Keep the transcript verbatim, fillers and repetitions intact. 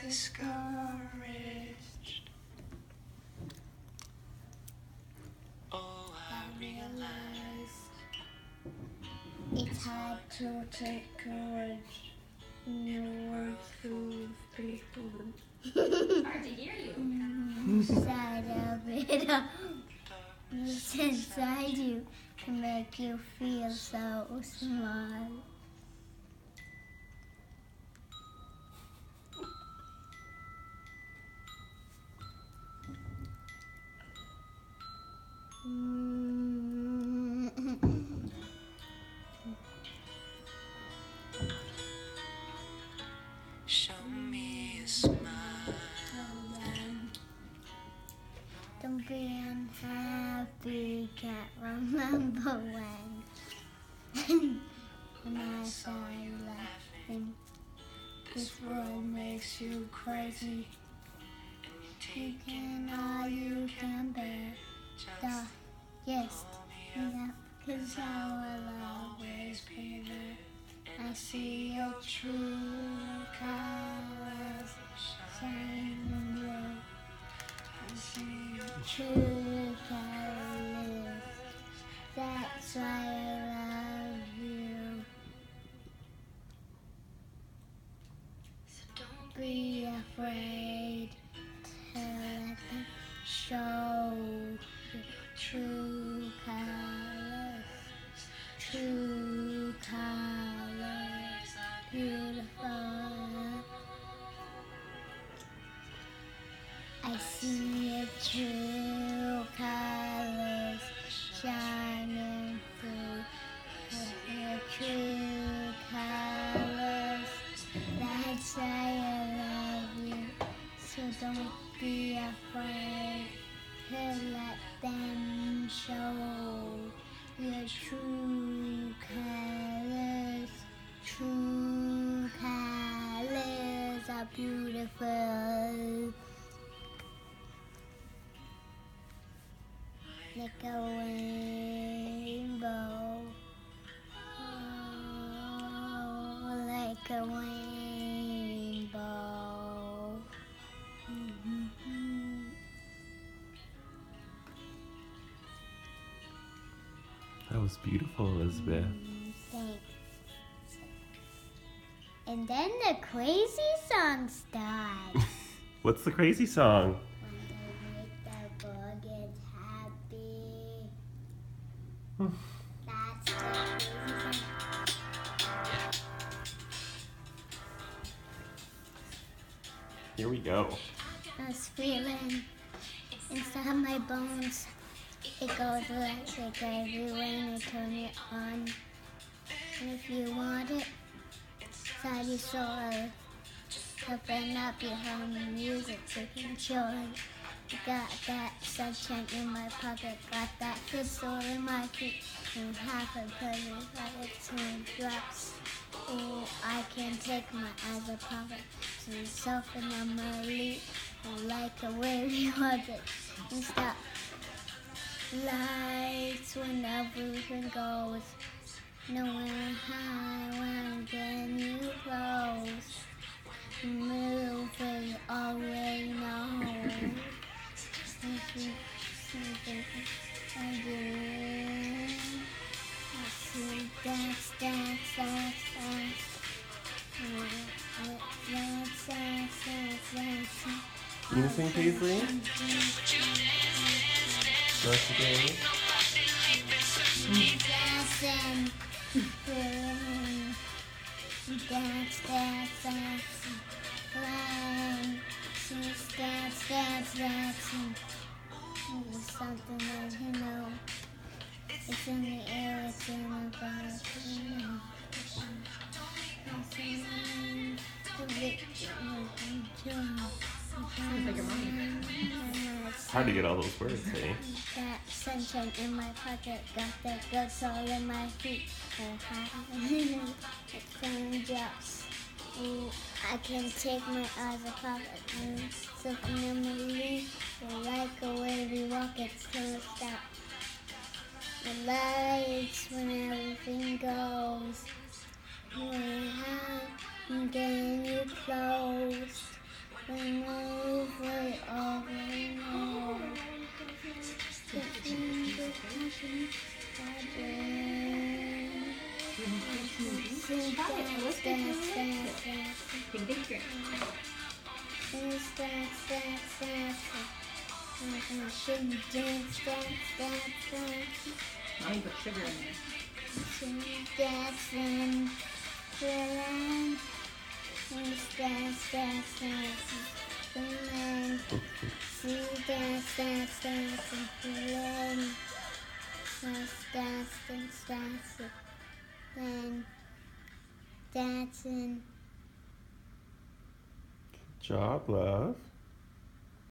discouraged. Oh, I realize it's hard to take courage in your world full of people. Hard to hear you. Inside of it all, what's inside you can make you feel so small. Show me a smile. Don't be unhappy, can't remember when. When I saw you laughing, this world makes you crazy. Taking all you can bear. The, yes, enough, cause I will always be there. I see your true colors shining blue. I see your true colors. That's why I love you. So don't be afraid to let them show your true colors. True colors, beautiful. I see your true colors shining through. Your true colors, that's why I love you. So don't be afraid to let them show your true colors. True colors are beautiful. Like a rainbow. Oh, like a rainbow. Mm-hmm. That was beautiful, Elizabeth. Thanks. And then the crazy song starts. What's the crazy song? When they make the buggers happy. That's the crazy song. Here we go. I was feeling inside my bones. It goes electric everywhere and you turn it on. And if you want it, inside your soul, open up your home and music to control. Got that sunshine in my pocket, got that good soul in my feet, and half a pleasure like it's two drops. Oh, I can take my eyes off it, so phenomenally, like a wavy orbit, and stop. Lights when everything goes, nowhere high when can you close, moving already know. Something, something again. I see dance, dance, dance, dance. Dance, dance, dance, dance. You gonna sing, Paisley? Once again. Dancing, feeling, dance, dance, dancing, flying, just dance, dance, dancing. It's something that you know. It's in the air, it's in the body, you know. It's in the Sounds like your mom. Hard to get all those words, eh? That sunshine in my pocket, got that good soul in my feet. It's in drops. Ooh, I can take my eyes off of it. Something in my leaf, like a wavy walk, it's gonna stop. The lights when everything goes. When how can you close? Sing, Try it. dance, Let's dance, get dance, to it. dance. Take a big drink. Dance, dance, dance, dance. Sing, dance, dance, dance, dance. Now you put sugar in there. Sing, dancing, feelin. Dance, dance, dance, dance, feelin. Sing, dance, dance, dance, feelin. Dance, dance, dance, dance, and dancing. Good job, love.